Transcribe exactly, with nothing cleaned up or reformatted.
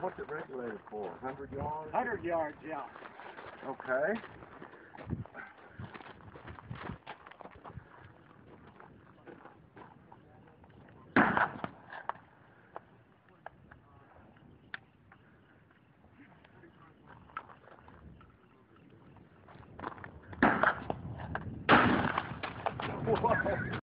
what's it regulated for? one hundred yards? one hundred yards, yeah. Okay. What?